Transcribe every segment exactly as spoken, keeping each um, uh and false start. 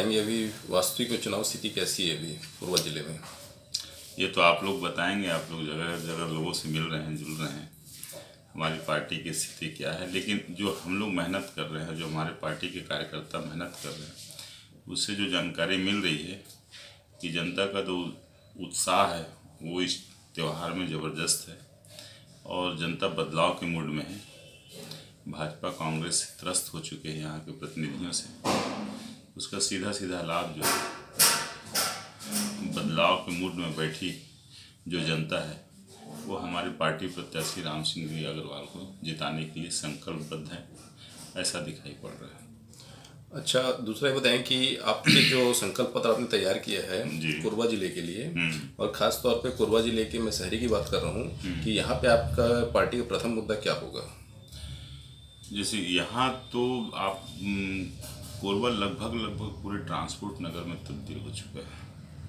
बताएंगे अभी वास्तविक में चुनाव स्थिति कैसी है अभी कोरबा जिले में? ये तो आप लोग बताएंगे, आप लोग जगह जगह लोगों से मिल रहे हैं, जुल रहे हैं, हमारी पार्टी की स्थिति क्या है। लेकिन जो हम लोग मेहनत कर रहे हैं, जो हमारे पार्टी के कार्यकर्ता मेहनत कर रहे हैं, उससे जो जानकारी मिल रही है कि जनता का जो उत्साह है वो इस त्यौहार में ज़बरदस्त है और जनता बदलाव के मूड में है। भाजपा कांग्रेस से त्रस्त हो चुके हैं यहाँ के प्रतिनिधियों से, उसका सीधा सीधा लाभ जो है बदलाव के मूड में बैठी जो जनता है वो हमारी पार्टी प्रत्याशी राम सिंह जी अग्रवाल को जिताने के लिए संकल्पबद्ध है, ऐसा दिखाई पड़ रहा है। अच्छा, दूसरा ये बताएं कि आपके जो संकल्प पत्र आपने तैयार किया है कोरबा जिले के लिए, और ख़ास तौर पे कोरबा जिले के, मैं शहरी की बात कर रहा हूँ, कि यहाँ पे आपका पार्टी का प्रथम मुद्दा क्या होगा? जैसे यहाँ तो आप कोरबा लगभग लगभग पूरे ट्रांसपोर्ट नगर में तब्दील हो चुका है।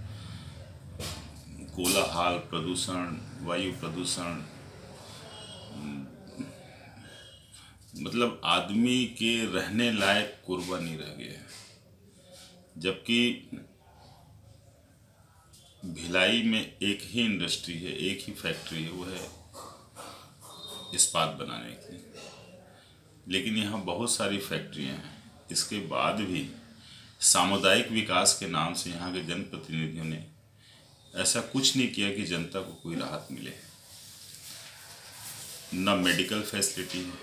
कोलाहल, प्रदूषण, वायु प्रदूषण, मतलब आदमी के रहने लायक कोरबा नहीं रह गया है। जबकि भिलाई में एक ही इंडस्ट्री है, एक ही फैक्ट्री है, वो है इस्पात बनाने की, लेकिन यहाँ बहुत सारी फैक्ट्रियाँ हैं। इसके बाद भी सामुदायिक विकास के नाम से यहाँ के जनप्रतिनिधियों ने ऐसा कुछ नहीं किया कि जनता को कोई राहत मिले। न मेडिकल फैसिलिटी है,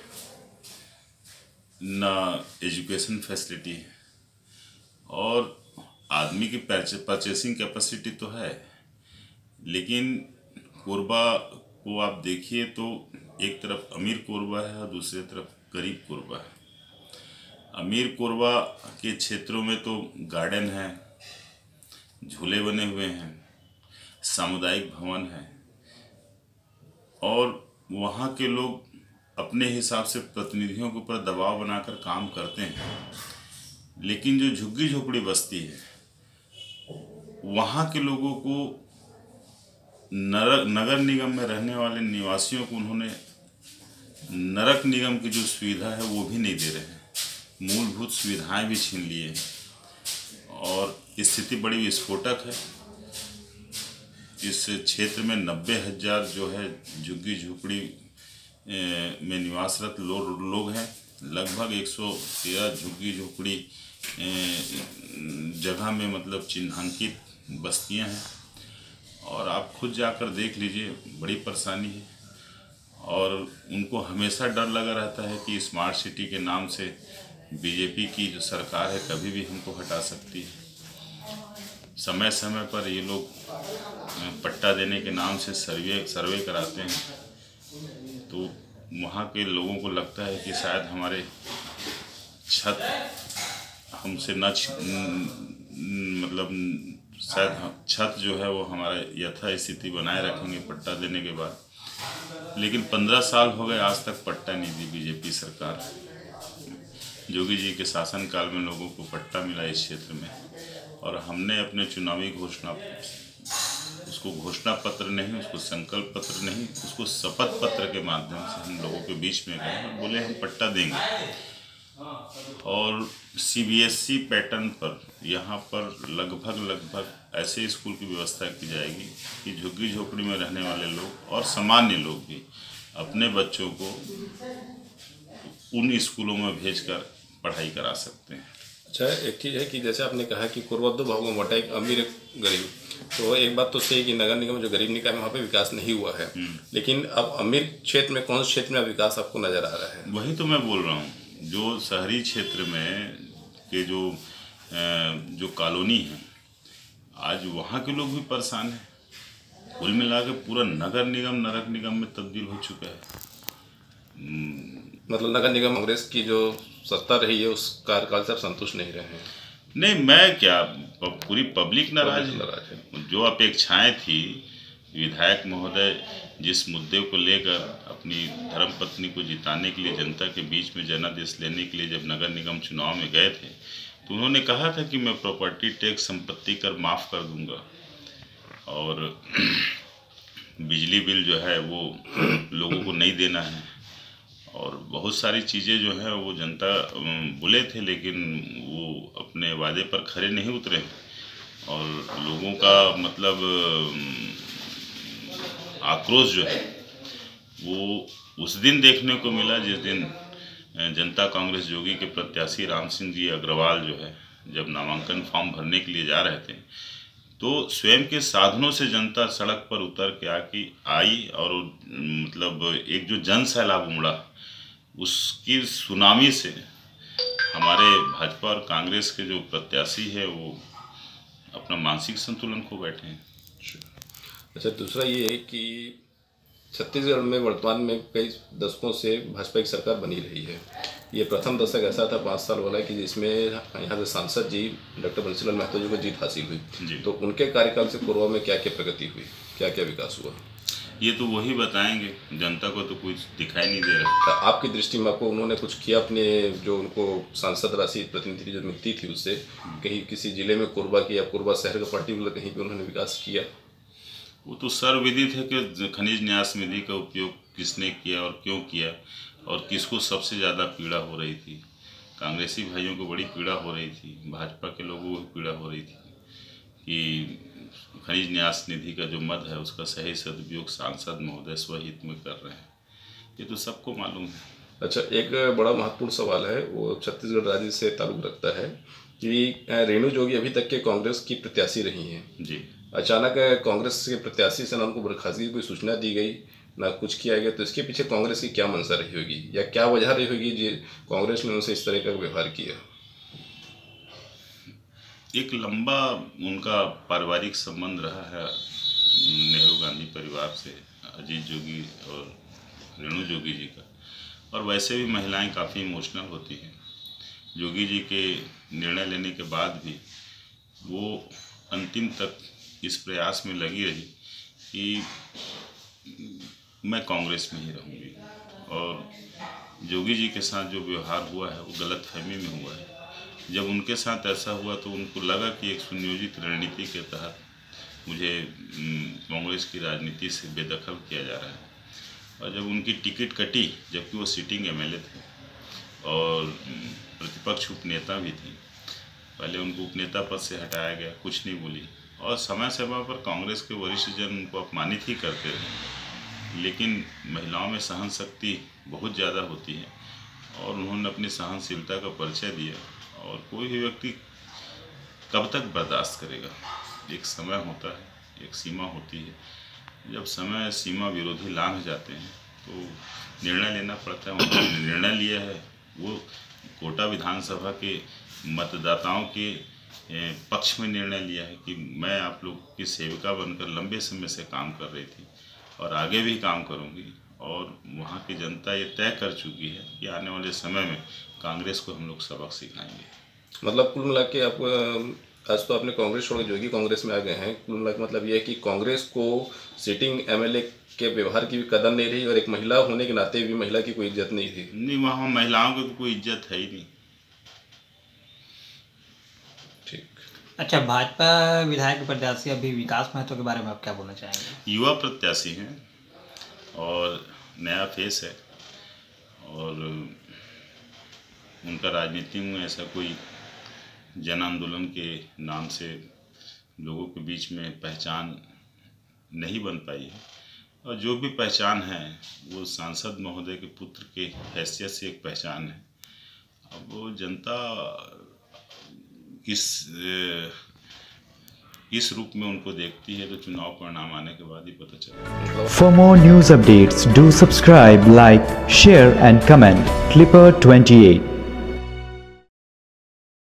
न एजुकेशन फैसिलिटी है, और आदमी की परचेसिंग कैपेसिटी तो है, लेकिन कोरबा को आप देखिए तो एक तरफ अमीर कोरबा है और दूसरी तरफ गरीब कोरबा है। अमीर कोरबा के क्षेत्रों में तो गार्डन है, झूले बने हुए हैं, सामुदायिक भवन है, और वहाँ के लोग अपने हिसाब से प्रतिनिधियों के ऊपर दबाव बनाकर काम करते हैं। लेकिन जो झुग्गी झोपड़ी बस्ती है वहाँ के लोगों को नर नगर निगम में रहने वाले निवासियों को उन्होंने नरक निगम की जो सुविधा है वो भी नहीं दे रहे हैं, मूलभूत सुविधाएं भी छीन लिए हैं, और स्थिति बड़ी विस्फोटक है। इस क्षेत्र में नब्बे हजार जो है झुग्गी झोपड़ी में निवासरत लोग लोग हैं। लगभग एक सौ तेरह झुग्गी झोपड़ी जगह में मतलब चिन्हांकित बस्तियां हैं, और आप खुद जाकर देख लीजिए, बड़ी परेशानी है। और उनको हमेशा डर लगा रहता है कि स्मार्ट सिटी के नाम से बीजेपी की जो सरकार है कभी भी हमको हटा सकती है। समय समय पर ये लोग पट्टा देने के नाम से सर्वे सर्वे कराते हैं, तो वहाँ के लोगों को लगता है कि शायद हमारे छत हमसे न मतलब शायद छत जो है वो हमारा यथा स्थिति बनाए रखेंगे पट्टा देने के बाद। लेकिन पंद्रह साल हो गए आज तक पट्टा नहीं दी बीजेपी सरकार। योगी जी के शासनकाल में लोगों को पट्टा मिला इस क्षेत्र में, और हमने अपने चुनावी घोषणा उसको घोषणा पत्र नहीं, उसको संकल्प पत्र नहीं, उसको शपथ पत्र के माध्यम से हम लोगों के बीच में गए और बोले हम पट्टा देंगे। और सीबीएसई पैटर्न पर यहाँ पर लगभग लगभग ऐसे स्कूल की व्यवस्था की जाएगी कि झुग्गी झोपड़ी में रहने वाले लोग और सामान्य लोग भी अपने बच्चों को उन स्कूलों में भेजकर पढ़ाई करा सकते हैं। अच्छा, एक चीज़ है कि जैसे आपने कहा कि कोरबा दो भागों में बटा, एक अमीर एक गरीब, तो एक बात तो सही कि नगर निगम जो गरीब निकाय में वहाँ पे विकास नहीं हुआ है, लेकिन अब अमीर क्षेत्र में कौन से क्षेत्र में विकास आपको नजर आ रहा है? वही तो मैं बोल रहा हूँ, जो शहरी क्षेत्र में के जो जो कॉलोनी है आज वहाँ के लोग भी परेशान हैं। कुल मिला के पूरा नगर निगम नरक निगम में तब्दील हो चुका है। मतलब नगर निगम कांग्रेस की जो सत्ता रही है उस कार्यकाल से आप संतुष्ट नहीं रहे हैं? नहीं, मैं क्या, पूरी पब्लिक नाराज है। जो अपेक्षाएं थी, विधायक महोदय जिस मुद्दे को लेकर अपनी धर्मपत्नी को जिताने के लिए जनता के बीच में जनादेश लेने के लिए जब नगर निगम चुनाव में गए थे, तो उन्होंने कहा था कि मैं प्रॉपर्टी टैक्स संपत्ति कर माफ़ कर दूंगा, और बिजली बिल जो है वो लोगों को नहीं देना है, और बहुत सारी चीज़ें जो है वो जनता बोले थे, लेकिन वो अपने वादे पर खरे नहीं उतरे और लोगों का मतलब आक्रोश जो है वो उस दिन देखने को मिला जिस दिन जनता कांग्रेस जोगी के प्रत्याशी राम सिंह जी अग्रवाल जो है जब नामांकन फॉर्म भरने के लिए जा रहे थे तो स्वयं के साधनों से जनता सड़क पर उतर के आके आई और मतलब एक जो जन सैलाब उमड़ा उसकी सुनामी से हमारे भाजपा और कांग्रेस के जो प्रत्याशी है वो अपना मानसिक संतुलन खो बैठे हैं। अच्छा, दूसरा ये है कि छत्तीसगढ़ में वर्तमान में कई दशकों से भाजपा की सरकार बनी रही है। ये प्रथम दशक ऐसा था पाँच साल वाला कि जिसमें यहाँ के सांसद जी डॉक्टर बंसीलाल महतो जी को जीत हासिल हुई, तो उनके कार्यकाल से पूर्व में क्या क्या प्रगति हुई, क्या क्या विकास हुआ, ये तो वही बताएंगे। जनता को तो कुछ दिखाई नहीं दे रहा। आपकी दृष्टि में आपको उन्होंने कुछ किया अपने जो उनको सांसद राशि प्रतिनिधि जो मिलती थी उससे, कहीं किसी जिले में कोरबा की या कोरबा शहर का पर्टिकुलर कहीं पे उन्होंने विकास किया? वो तो सर्वविदित है कि खनिज न्यास निधि का उपयोग किसने किया और क्यों किया और किसको सबसे ज़्यादा पीड़ा हो रही थी। कांग्रेसी भाइयों को बड़ी पीड़ा हो रही थी, भाजपा के लोगों को पीड़ा हो रही थी कि खनिज न्यास निधि का जो मद है उसका सही सदुपयोग सांसद महोदय स्वहित में कर रहे हैं, ये तो सबको मालूम है। अच्छा, एक बड़ा महत्वपूर्ण सवाल है, वो छत्तीसगढ़ राज्य से ताल्लुक रखता है कि रेणु जोगी अभी तक के कांग्रेस की प्रत्याशी रही हैं जी। अचानक कांग्रेस के प्रत्याशी से ना उनको बर्खास्तगी की कोई सूचना दी गई ना कुछ किया गया, तो इसके पीछे कांग्रेस की क्या मंशा रही होगी या क्या वजह रही होगी जी कांग्रेस ने उनसे इस तरह का व्यवहार किया? एक लंबा उनका पारिवारिक संबंध रहा है नेहरू गांधी परिवार से, अजीत जोगी और रेणु जोगी जी का, और वैसे भी महिलाएं काफ़ी इमोशनल होती हैं। जोगी जी के निर्णय लेने के बाद भी वो अंतिम तक इस प्रयास में लगी रही कि मैं कांग्रेस में ही रहूँगी, और जोगी जी के साथ जो व्यवहार हुआ है वो गलतफहमी में हुआ है। जब उनके साथ ऐसा हुआ तो उनको लगा कि एक सुनियोजित रणनीति के तहत मुझे कांग्रेस की राजनीति से बेदखल किया जा रहा है, और जब उनकी टिकट कटी जबकि वो सिटिंग एमएलए थे और प्रतिपक्ष उपनेता भी थी, पहले उनको उपनेता पद से हटाया गया, कुछ नहीं बोली, और समय समय पर कांग्रेस के वरिष्ठ जन उनको अपमानित ही करते रहे। लेकिन महिलाओं में सहन शक्ति बहुत ज़्यादा होती है और उन्होंने अपनी सहनशीलता का परिचय दिया, और कोई भी व्यक्ति कब तक बर्दाश्त करेगा। एक समय होता है, एक सीमा होती है, जब समय सीमा विरोधी लांघ जाते हैं तो निर्णय लेना पड़ता है। उन्होंने निर्णय लिया है, वो कोटा विधानसभा के मतदाताओं के पक्ष में निर्णय लिया है कि मैं आप लोग की सेविका बनकर लंबे समय से काम कर रही थी और आगे भी काम करूंगी, और वहाँ की जनता ये तय कर चुकी है कि आने वाले समय में कांग्रेस को हम लोग सबक सिखाएंगे। मतलब कुल मिला के आप आज तो आपने कांग्रेस छोड़ के जोगी कांग्रेस में आ गए हैं, कुल मिला के मतलब ये है कि कांग्रेस को सिटिंग एमएलए के व्यवहार की भी कदर नहीं रही और एक महिला होने के नाते भी महिला की कोई इज्जत नहीं थी। नहीं, वहाँ महिलाओं की तो कोई इज्जत है ही नहीं। ठीक। अच्छा, भाजपा विधायक प्रत्याशी अभी विकास महतो के बारे में आप क्या बोलना चाहेंगे? युवा प्रत्याशी हैं और नया फेस है, और उनका राजनीति में ऐसा कोई जन आंदोलन के नाम से लोगों के बीच में पहचान नहीं बन पाई है, और जो भी पहचान है वो सांसद महोदय के पुत्र के हैसियत से एक पहचान है। अब वो जनता किस इस रूप में उनको देखती है तो चुनाव परिणाम आने के बाद ही पता चलेगा। For more news updates, do subscribe, like, share and comment. Clipper twenty-eight